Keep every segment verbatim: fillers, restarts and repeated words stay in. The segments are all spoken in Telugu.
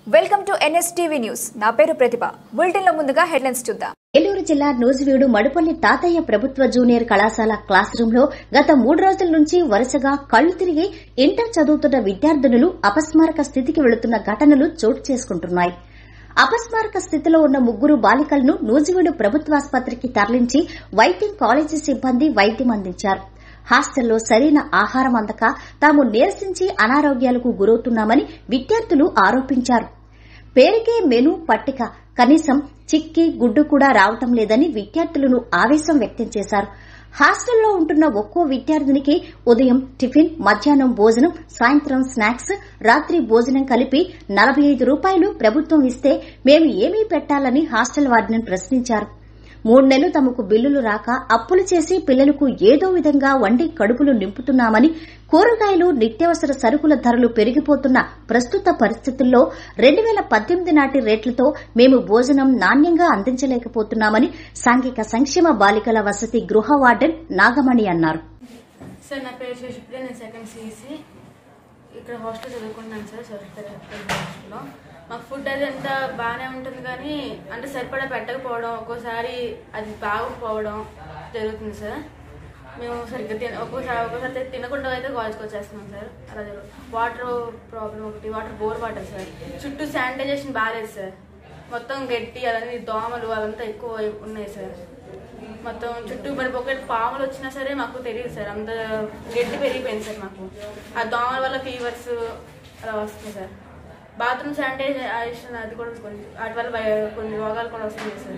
Welcome to NSTV news. నా పేరు ప్రతిభ. బులెటిన్ లో ముందుగా హెడ్లైన్స్ చూద్దాం. ఏలూరు జిల్లా నూజివీడు మడుపల్లి తాతయ్య ప్రభుత్వ జూనియర్ కళాశాల క్లాస్ రూమ్ లో గత మూడు రోజుల నుంచి వరుసగా కళ్లు తిరిగి ఇంటర్ చదువుతున్న విద్యార్థినులు అపస్మారక స్థితికి వెళుతున్న ఘటనలు చోటు చేసుకుంటున్నాయి. అపస్మారక స్థితిలో ఉన్న ముగ్గురు బాలికలను నూజివీడు ప్రభుత్వాసుపత్రికి తరలించి వైద్యం కాలేజీ సిబ్బంది వైద్యం అందించారు. హాస్టల్లో సరైన ఆహారం అందక తాము నీరసించి అనారోగ్యాలకు గురవుతున్నామని విద్యార్థులు ఆరోపించారు. పేరుకే మెనూ పట్టిక, కనీసం చిక్కి గుడ్డు కూడా రావటం లేదని విద్యార్థులను ఆవేశం వ్యక్తం చేశారు. హాస్టల్లో ఉంటున్న ఒక్కో విద్యార్థినికి ఉదయం టిఫిన్, మధ్యాహ్నం భోజనం, సాయంత్రం స్నాక్స్, రాత్రి భోజనం కలిపి నలభై ఐదు రూపాయలు ప్రభుత్వం ఇస్తే మేము ఏమీ పెట్టాలని హాస్టల్ వార్డెన్ ప్రశ్నించారు. మూడు నెలలు తమకు బిల్లులు రాక అప్పులు చేసి పిల్లలకు ఏదో విధంగా వండి కడుపులు నింపుతున్నామని, కూరగాయలు, నిత్యావసర సరుకుల ధరలు పెరిగిపోతున్న ప్రస్తుత పరిస్థితుల్లో రెండు వేల పద్దెనిమిది నాటి రేట్లతో మేము భోజనం నాణ్యంగా అందించలేకపోతున్నామని సాంఘిక సంక్షేమ బాలికల వసతి గృహ వార్డెన్ నాగమణి అన్నారు. సార్, నా పేరు శశిప్రియ. నేను సెకండ్ సిఈసి ఇక్కడ హాస్టల్ చదువుకుంటున్నాను సార్. హాస్టల్లో మాకు ఫుడ్ అది అంతా బాగానే ఉంటుంది, కానీ అంటే సరిపడా పెట్టకపోవడం, ఒక్కోసారి అది బాగోకపోవడం జరుగుతుంది సార్. మేము సరిగ్గా తిన ఒక్కోసారి ఒక్కోసారి తినకుండా అయితే కాలేజ్కి వచ్చేస్తున్నాం సార్. అలా జరుగుతుంది. వాటర్ ప్రాబ్లం ఒకటి, వాటర్ బోర్ వాటర్ సార్. చుట్టూ శానిటైజేషన్ బాగాలేదు సార్. మొత్తం గట్టి అవన్నీ దోమలు అవంతా ఎక్కువ ఉన్నాయి సార్. మొత్తం చుట్టూ మరి ఒకటి పాములు వచ్చినా సరే మాకు తెలియదు సార్. అంత గడ్డి పెరిగిపోయింది సార్. మాకు ఆ దోమల వల్ల ఫీవర్స్ అలా వస్తుంది సార్. బాత్రూమ్ శానిటైజేషన్ అది కూడా కొంచెం వాటి వల్ల కొన్ని రోగాలు కూడా వస్తున్నాయి సార్.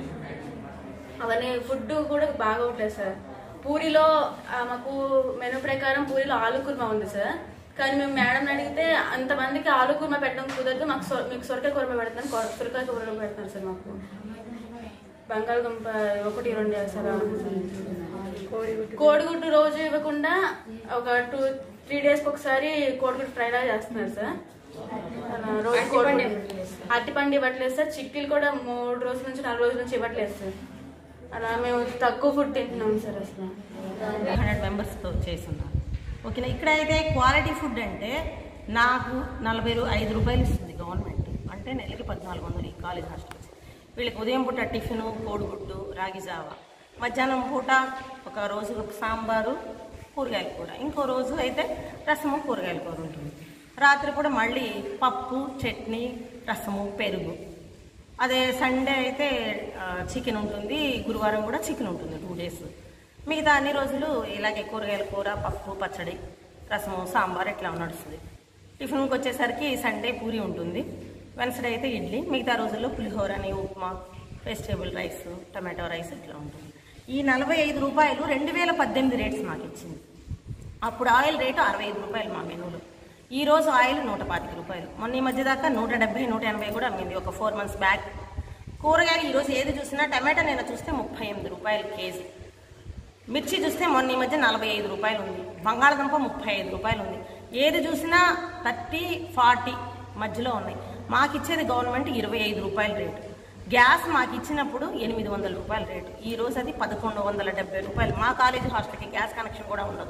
అవన్నీ ఫుడ్ కూడా బాగోట్లేదు సార్. పూరిలో మాకు మెనూ ప్రకారం పూరిలో ఆలు కుర్మా ఉంది సార్. కానీ మేము మేడం అడిగితే అంతమందికి ఆలు కుర్మా పెట్టడం కుదరదు, మాకు మీకు సొరకాయ కుర్మా పెడతాను, సొరకాయ కుర్మా పెడతాను సార్. మాకు బంగాళదుంప ఒకటి రెండు సార్. కోడిగుడ్డు రోజు ఇవ్వకుండా ఒక టూ త్రీ డేస్కి ఒకసారి కోడిగుడ్డు ఫ్రైలా చేస్తున్నారు సార్. రోజు అరటిపండు ఇవ్వట్లేదు సార్. చిక్కీలు కూడా మూడు రోజుల నుంచి నాలుగు రోజుల నుంచి ఇవ్వట్లేదు సార్. అలా మేము తక్కువ ఫుడ్ తింటున్నాం సార్. అసలు హండ్రెడ్ మెంబర్స్తో చేస్తున్నాం. ఓకేనా. ఇక్కడ అయితే క్వాలిటీ ఫుడ్ అంటే నాకు నలభై ఐదు రూపాయలు ఇస్తుంది గవర్నమెంట్, అంటే నెలకి పద్నాలుగు వందలు ఈ కాలేజ్ హాస్టల్స్. వీళ్ళకి ఉదయం పూట టిఫిన్ కోడిగుడ్డు, రాగి జావ, మధ్యాహ్నం పూట ఒక రోజు సాంబారు కూరగాయల కూర, ఇంకో రోజు అయితే రసము కూరగాయల కూర ఉంటుంది. రాత్రి కూడా మళ్ళీ పప్పు, చట్నీ, రసము, పెరుగు. అదే సండే అయితే చికెన్ ఉంటుంది, గురువారం కూడా చికెన్ ఉంటుంది టూ డేస్. మిగతా అన్ని రోజులు ఇలాగే కూరగాయల కూర, పప్పు, పచ్చడి, రసము, సాంబార్ ఇట్లా నడుస్తుంది. టిఫిన్కి వచ్చేసరికి సండే పూరి ఉంటుంది, వెన్స్డే అయితే ఇడ్లీ, మిగతా రోజుల్లో పులిహోరని, upma, vegetable rice, tomato rice ఇట్లా ఉంటుంది. ఈ నలభై ఐదు రూపాయలు రెండు వేల పద్దెనిమిది రేట్స్ మాకు ఇచ్చింది. అప్పుడు ఆయిల్ రేటు అరవై ఐదు రూపాయలు మా మెనూలో. ఈ రోజు ఆయిల్ నూట పాతిక రూపాయలు. మొన్న ఈ మధ్య దాకా నూట డెబ్బై నూట ఎనభై కూడా అమ్మింది ఒక ఫోర్ మంత్స్ బ్యాక్. కూరగాయలు ఈరోజు ఏది చూసినా టమాటా నేను చూస్తే ముప్పై ఎనిమిది రూపాయలు కేజీ. మిర్చి చూస్తే మొన్న ఈ మధ్య నలభై ఐదు రూపాయలు ఉంది. బంగాళదుంప ముప్పై ఐదు రూపాయలు ఉంది. ఏది చూసినా థర్టీ ఫార్టీ మధ్యలో ఉన్నాయి. మాకు ఇచ్చేది గవర్నమెంట్ ఇరవై ఐదు రూపాయల రేటు. గ్యాస్ మాకు ఇచ్చినప్పుడు ఎనిమిది వందల రూపాయల రేటు. ఈ రోజు అది పదకొండు వందల డెబ్బై రూపాయలు. మా కాలేజీ హాస్టల్కి గ్యాస్ కనెక్షన్ కూడా ఉండదు.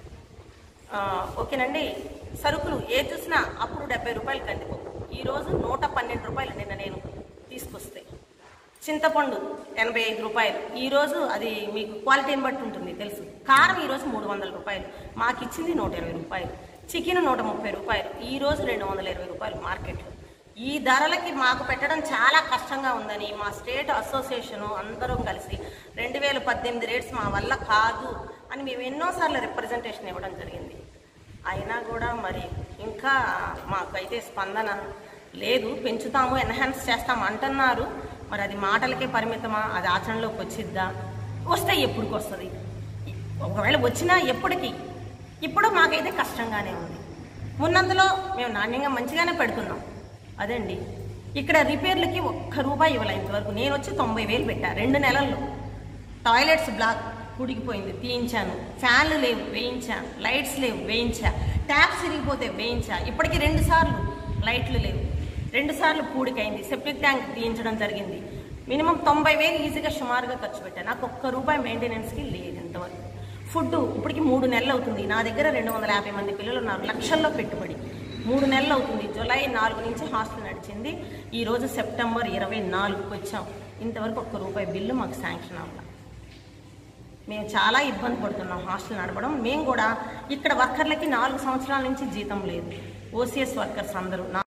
ఓకేనండి. సరుకులు ఏ చూసినా అప్పుడు డెబ్బై రూపాయలు కందిపప్పు, ఈరోజు నూట పన్నెండు రూపాయలు నిన్న నేను తీసుకొస్తే. చింతపండు ఎనభై ఐదు రూపాయలు, ఈరోజు అది మీకు క్వాలిటీని బట్టి ఉంటుంది తెలుసు. కారం ఈరోజు మూడు వందల రూపాయలు, మాకు ఇచ్చింది నూట ఇరవై రూపాయలు. చికెన్ నూట ముప్పై రూపాయలు, ఈరోజు రెండు వందల ఇరవై రూపాయలు మార్కెట్లో. ఈ ధరలకి మాకు పెట్టడం చాలా కష్టంగా ఉందని మా స్టేట్ అసోసియేషను అందరం కలిసి రెండు వేల పద్దెనిమిది రేట్స్ మా వల్ల కాదు అని మేము ఎన్నోసార్లు రిప్రజెంటేషన్ ఇవ్వడం జరిగింది. అయినా కూడా మరి ఇంకా మాకైతే స్పందన లేదు. పెంచుతాము, ఎన్హాన్స్ చేస్తాము అంటున్నారు. మరి అది మాటలకే పరిమితమా, అది ఆచరణలోకి వచ్చిద్దా, వస్తే ఎప్పటికి వస్తుంది, ఒకవేళ వచ్చినా ఎప్పటికీ. ఇప్పుడు మాకైతే కష్టంగానే ఉంది. ఉన్నందులో మేము నాణ్యంగా మంచిగానే పెడుతున్నాం. అదండి, ఇక్కడ రిపేర్లకి ఒక్క రూపాయి ఇవ్వలే ఇంతవరకు. నేను వచ్చి తొంభై వేలు పెట్టా రెండు నెలల్లో. టాయిలెట్స్ బ్లాక్ ఉడికిపోయింది, తీయించాను. ఫ్యాన్లు లేవు, వేయించా. లైట్స్ లేవు, వేయించా. ట్యాప్స్ విరిగిపోతే వేయించా. ఇప్పటికి రెండు సార్లు లైట్లు లేవు, రెండు సార్లు పూడికైంది. సెప్టిక్ ట్యాంక్ తీయించడం జరిగింది. మినిమం తొంభై వేలు ఈజీగా సుమారుగా ఖర్చు పెట్టాను. నాకు ఒక్క రూపాయి మెయింటెనెన్స్కి లేదు ఇంతవరకు. ఫుడ్ ఇప్పటికి మూడు నెలలు అవుతుంది. నా దగ్గర రెండు వందల యాభై మంది పిల్లలు ఉన్నారు, లక్షల్లో పెట్టుబడి. మూడు నెలలు అవుతుంది. జూలై నాలుగు నుంచి హాస్టల్ నడిచింది. ఈరోజు సెప్టెంబర్ ఇరవై నాలుగుకి వచ్చాం. ఇంతవరకు ఒక్క రూపాయి బిల్లు మాకు శాంక్షన్ అవ్వాలి. మేము చాలా ఇబ్బంది పడుతున్నాం హాస్టల్ నడపడం. మేము కూడా ఇక్కడ వర్కర్లకి నాలుగు సంవత్సరాల నుంచి జీతం లేదు. ఓసీఎస్ వర్కర్స్ అందరూ